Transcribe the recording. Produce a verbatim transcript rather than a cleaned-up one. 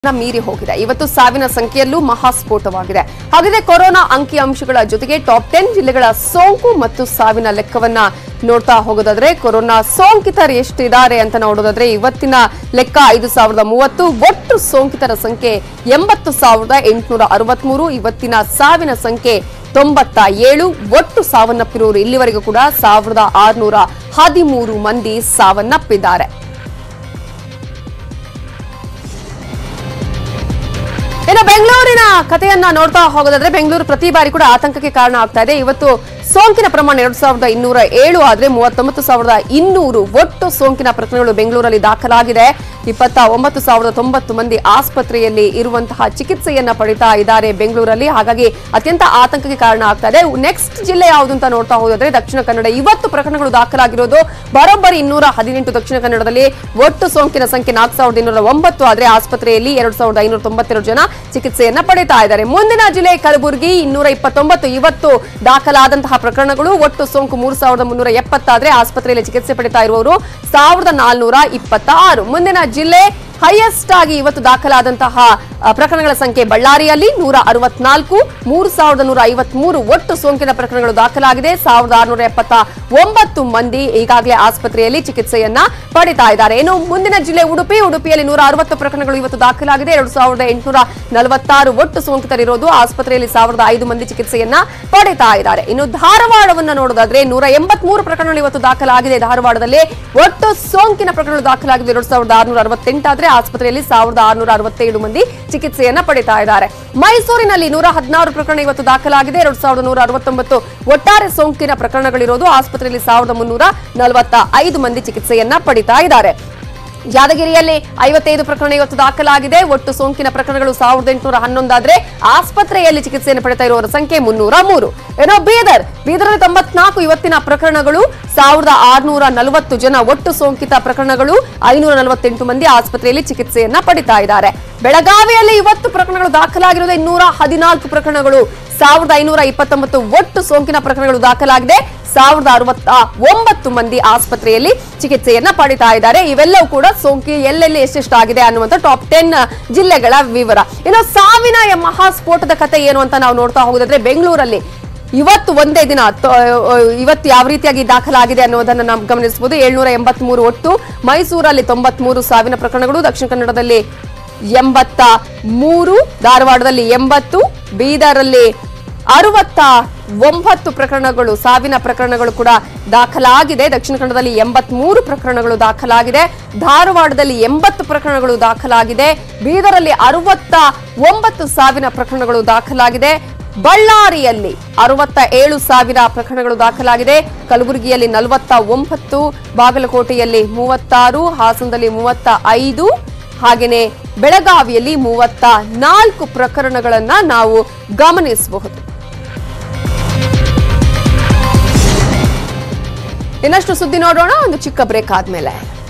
ಮೀರಿ ಹೋಗಿದೆ. ಇವತ್ತು ಸಾವಿನ ಸಂಖ್ಯೆಯಲ್ಲೂ ಮಹಾಸ್ಫೋಟವಾಗಿದೆ. ಹಾಗಾದ್ರೆ ಕೊರೋನಾ ಅಂಕಿಅಂಶಗಳ ಜೊತೆಗೆ ಟಾಪ್ ಟೆನ್ ಜಿಲ್ಲೆಗಳ ಸೋಂಕು ಮತ್ತು ಸಾವಿನ ಲೆಕ್ಕವನ್ನ ನೋಡ್ತಾ ಹೋಗೋದಾದ್ರೆ ಕೊರೋನಾ ಸೋಂಕಿತರು ಎಷ್ಟಿದ್ದಾರೆ ಅಂತ ನೋಡೋದಾದ್ರೆ ಇವತ್ತಿನ ಲೆಕ್ಕ ಐದು ಸಾವಿರದ ಮೂವತ್ತು, ಒಟ್ಟು ಸೋಂಕಿತರ ಸಂಖ್ಯೆ ಎಂಬತ್ತು ಸಾವಿರದ ಎಂಟುನೂರ ಅರವತ್ಮೂರು. ಇವತ್ತಿನ ಸಾವಿನ ಸಂಖ್ಯೆ ತೊಂಬತ್ತ ಏಳು. ಒಟ್ಟು ಸಾವನ್ನಪ್ಪಿರುವವರು ಇಲ್ಲಿವರೆಗೂ ಕೂಡ ಸಾವಿರದ ಆರುನೂರ ಹದಿಮೂರು ಮಂದಿ ಸಾವನ್ನಪ್ಪಿದ್ದಾರೆ. ಇನ್ನು ಬೆಂಗಳೂರಿನ ಕಥೆಯನ್ನ ನೋಡ್ತಾ ಹೋಗೋದಾದ್ರೆ ಬೆಂಗಳೂರು ಪ್ರತಿ ಬಾರಿ ಕೂಡ ಆತಂಕಕ್ಕೆ ಕಾರಣ ಆಗ್ತಾ ಇದೆ. ಇವತ್ತು ಸೋಂಕಿನ ಪ್ರಮಾಣ ಎರಡು ಸಾವಿರದ ಇನ್ನೂರ ಏಳು ಆದ್ರೆ ಮೂವತ್ತೊಂಬತ್ತು ಸಾವಿರದ ಇನ್ನೂರು ಒಟ್ಟು ಸೋಂಕಿನ ಪ್ರಕರಣಗಳು ಬೆಂಗಳೂರಲ್ಲಿ ದಾಖಲಾಗಿದೆ. ಇಪ್ಪತ್ತ ಒಂಬತ್ತು ಸಾವಿರದ ತೊಂಬತ್ತು ಮಂದಿ ಆಸ್ಪತ್ರೆಯಲ್ಲಿ ಇರುವಂತಹ ಚಿಕಿತ್ಸೆಯನ್ನ ಪಡಿತಾ ಇದ್ದಾರೆ ಬೆಂಗಳೂರಲ್ಲಿ. ಹಾಗಾಗಿ ಅತ್ಯಂತ ಆತಂಕಕ್ಕೆ ಕಾರಣ ಆಗ್ತಾ ಇದೆ. ನೆಕ್ಸ್ಟ್ ಜಿಲ್ಲೆ ಯಾವುದು ಅಂತ ನೋಡ್ತಾ ಹೋದ್ರೆ ದಕ್ಷಿಣ ಕನ್ನಡ. ಇವತ್ತು ಪ್ರಕರಣಗಳು ದಾಖಲಾಗಿರೋದು ಬರೋಬ್ಬರಿ ಇನ್ನೂರ ಹದಿನೆಂಟು. ದಕ್ಷಿಣ ಕನ್ನಡದಲ್ಲಿ ಒಟ್ಟು ಸೋಂಕಿನ ಸಂಖ್ಯೆ ನಾಲ್ಕು ಸಾವಿರದ ಇನ್ನೂರ ಒಂಬತ್ತು ಆದ್ರೆ ಆಸ್ಪತ್ರೆಯಲ್ಲಿ ಎರಡು ಸಾವಿರದ ಐನೂರ ತೊಂಬತ್ತೆರಡು ಜನ ಚಿಕಿತ್ಸೆಯನ್ನ ಪಡಿತಾ ಇದ್ದಾರೆ. ಮುಂದಿನ ಜಿಲ್ಲೆ ಕಲಬುರಗಿ ಇನ್ನೂರ ಇಪ್ಪತ್ತೊಂಬತ್ತು. ಇವತ್ತು ದಾಖಲಾದಂತಹ ಪ್ರಕರಣಗಳು ಒಟ್ಟು ಸೋಂಕು ಮೂರು ಸಾವಿರದ ಮುನ್ನೂರ ಎಪ್ಪತ್ತಾದ್ರೆ ಆಸ್ಪತ್ರೆಯಲ್ಲಿ ಚಿಕಿತ್ಸೆ ಪಡಿತಾ ಇರುವವರು ಸಾವಿರದ ನಾಲ್ನೂರ ಇಪ್ಪತ್ತ ಆರು. ಮುಂದಿನ ಜಿಲ್ಲೆ ಹೈಯೆಸ್ಟ್ ಆಗಿ ಇವತ್ತು ದಾಖಲಾದಂತಹ ಪ್ರಕರಣಗಳ ಸಂಖ್ಯೆ ಬಳ್ಳಾರಿಯಲ್ಲಿ ನೂರ ಅರವತ್ನಾಲ್ಕು, ಮೂರು ಸಾವಿರದ ನೂರ ಐವತ್ಮೂರು ಒಟ್ಟು ಸೋಂಕಿನ ಪ್ರಕರಣಗಳು ದಾಖಲಾಗಿದೆ. ಸಾವಿರದ ಆರುನೂರ ಎಪ್ಪತ್ತ ಒಂಬತ್ತು ಮಂದಿ ಈಗಾಗಲೇ ಆಸ್ಪತ್ರೆಯಲ್ಲಿ ಚಿಕಿತ್ಸೆಯನ್ನ ಪಡಿತಾ ಇದ್ದಾರೆ. ಇನ್ನು ಮುಂದಿನ ಜಿಲ್ಲೆ ಉಡುಪಿ. ಉಡುಪಿಯಲ್ಲಿ ನೂರ ಅರವತ್ತು ಪ್ರಕರಣಗಳು ಇವತ್ತು ದಾಖಲಾಗಿದೆ. ಎರಡು ಸಾವಿರದ ಎಂಟುನೂರ ನಲವತ್ತಾರು ಒಟ್ಟು ಸೋಂಕಿತರಿರೋದು. ಆಸ್ಪತ್ರೆಯಲ್ಲಿ ಸಾವಿರದ ಐದು ಮಂದಿ ಚಿಕಿತ್ಸೆಯನ್ನ ಪಡಿತಾ ಇದ್ದಾರೆ. ಇನ್ನು ಧಾರವಾಡವನ್ನ ನೋಡೋದಾದ್ರೆ ನೂರ ಎಂಬತ್ಮೂರು ಪ್ರಕರಣಗಳು ಇವತ್ತು ದಾಖಲಾಗಿದೆ. ಧಾರವಾಡದಲ್ಲಿ ಒಟ್ಟು ಸೋಂಕಿನ ಪ್ರಕರಣಗಳು ದಾಖಲಾಗಿದೆ ಎರಡು ಸಾವಿರದ ಆರುನೂರ ಅರವತ್ತೆಂಟಾದ್ರೆ ಆಸ್ಪತ್ರೆಯಲ್ಲಿ ಸಾವಿರದ ಆರುನೂರ ಅರವತ್ತೇಳು ಮಂದಿ ಚಿಕಿತ್ಸೆಯನ್ನ ಪಡಿತಾ ಇದ್ದಾರೆ. ಮೈಸೂರಿನಲ್ಲಿ ನೂರ ಹದಿನಾರು ಪ್ರಕರಣ ಇವತ್ತು ದಾಖಲಾಗಿದೆ. ಎರಡು ಸಾವಿರದ ನೂರ ಅರವತ್ತೊಂಬತ್ತು ಒಟ್ಟಾರೆ ಸೋಂಕಿನ ಪ್ರಕರಣಗಳಿರೋದು. ಆಸ್ಪತ್ರೆಯಲ್ಲಿ ಸಾವಿರದ ಮುನ್ನೂರ ನಲವತ್ತ ಐದು ಮಂದಿ ಚಿಕಿತ್ಸೆಯನ್ನ ಪಡಿತಾ ಇದ್ದಾರೆ. ಯಾದಗಿರಿಯಲ್ಲಿ ಐವತ್ತೈದು ಪ್ರಕರಣ ಇವತ್ತು ದಾಖಲಾಗಿದೆ. ಒಟ್ಟು ಸೋಂಕಿನ ಪ್ರಕರಣಗಳು ಸಾವಿರದ ಎಂಟುನೂರ ಹನ್ನೊಂದಾದ್ರೆ ಆಸ್ಪತ್ರೆಯಲ್ಲಿ ಚಿಕಿತ್ಸೆಯನ್ನು ಪಡಿತಾ ಇರುವವರ ಸಂಖ್ಯೆ ಮುನ್ನೂರ ಮೂರು. ಏನೋ ಬೀದರ್ ಬೀದರಲ್ಲಿ ತೊಂಬತ್ನಾಲ್ಕು ಇವತ್ತಿನ ಪ್ರಕರಣಗಳು ಸಾವಿರದ ಆರುನೂರ ನಲವತ್ತು ಜನ ಒಟ್ಟು ಸೋಂಕಿತ ಪ್ರಕರಣಗಳು ಐನೂರ ನಲವತ್ತೆಂಟು ಮಂದಿ ಆಸ್ಪತ್ರೆಯಲ್ಲಿ ಚಿಕಿತ್ಸೆಯನ್ನ ಪಡಿತಾ ಇದ್ದಾರೆ. ಬೆಳಗಾವಿಯಲ್ಲಿ ಇವತ್ತು ಪ್ರಕರಣಗಳು ದಾಖಲಾಗಿರುವುದು ಇನ್ನೂರ ಹದಿನಾಲ್ಕು ಪ್ರಕರಣಗಳು ಸಾವಿರದ ಐನೂರ ಇಪ್ಪತ್ತೊಂಬತ್ತು ಒಟ್ಟು ಸೋಂಕಿನ ಪ್ರಕರಣಗಳು ದಾಖಲಾಗಿದೆ. ಸಾವಿರದ ಅರವತ್ತ ಒಂಬತ್ತು ಮಂದಿ ಆಸ್ಪತ್ರೆಯಲ್ಲಿ ಚಿಕಿತ್ಸೆಯನ್ನ ಪಡಿತಾ ಇದ್ದಾರೆ. ಇವೆಲ್ಲವೂ ಕೂಡ ಸೋಂಕಿ ಎಲ್ಲೆಲ್ಲಿ ಎಷ್ಟೆಷ್ಟಾಗಿದೆ ಅನ್ನುವಂಥ ಟಾಪ್ ಟೆನ್ ಜಿಲ್ಲೆಗಳ ವಿವರ. ಇನ್ನು ಸಾವಿನ ಮಹಾಸ್ಫೋಟದ ಕಥೆ ಏನು ಅಂತ ನಾವು ನೋಡ್ತಾ ಹೋಗೋದಾದ್ರೆ ಬೆಂಗಳೂರಲ್ಲಿ ಇವತ್ತು ಒಂದೇ ದಿನ ಇವತ್ತು ಯಾವ ರೀತಿಯಾಗಿ ದಾಖಲಾಗಿದೆ ಅನ್ನೋದನ್ನ ನಾವು ಗಮನಿಸಬಹುದು. ಏಳ್ನೂರ ಎಂಬತ್ ಮೂರು ಒಟ್ಟು. ಮೈಸೂರಲ್ಲಿ ತೊಂಬತ್ಮೂರು ಸಾವಿನ ಪ್ರಕರಣಗಳು. ದಕ್ಷಿಣ ಕನ್ನಡದಲ್ಲಿ ಎಂಬತ್ತ ಮೂರು, ಧಾರವಾಡದಲ್ಲಿ ಎಂಬತ್ತು, ಬೀದರಲ್ಲಿ ಅರವತ್ತ ಒಂಬತ್ತು ಪ್ರಕರಣಗಳು ಸಾವಿನ ಪ್ರಕರಣಗಳು ಕೂಡ ದಾಖಲಾಗಿದೆ. ದಕ್ಷಿಣ ಕನ್ನಡದಲ್ಲಿ ಎಂಬತ್ ಮೂರು ಪ್ರಕರಣಗಳು ದಾಖಲಾಗಿದೆ. ಧಾರವಾಡದಲ್ಲಿ ಎಂಬತ್ತು ಪ್ರಕರಣಗಳು ದಾಖಲಾಗಿದೆ. ಬೀದರಲ್ಲಿ ಅರವತ್ತ ಒಂಬತ್ತು ಸಾವಿನ ಪ್ರಕರಣಗಳು ದಾಖಲಾಗಿದೆ. ಬಳ್ಳಾರಿಯಲ್ಲಿ ಅರವತ್ತ ಏಳು ಸಾವಿರ ಪ್ರಕರಣಗಳು ದಾಖಲಾಗಿದೆ. ಕಲಬುರಗಿಯಲ್ಲಿ ನಲವತ್ತ ಒಂಬತ್ತು, ಬಾಗಲಕೋಟೆಯಲ್ಲಿ ಮೂವತ್ತಾರು, ಹಾಸನದಲ್ಲಿ ಮೂವತ್ತ ಐದು, ಹಾಗೆಯೇ ಬೆಳಗಾವಿಯಲ್ಲಿ ಮೂವತ್ತ ನಾಲ್ಕು ಪ್ರಕರಣಗಳನ್ನ ನಾವು ಗಮನಿಸಬಹುದು. ಇನ್ನಷ್ಟು ಸುದ್ದಿ ನೋಡೋಣ ಒಂದು ಚಿಕ್ಕ ಬ್ರೇಕ್ ಆದ್ಮೇಲೆ.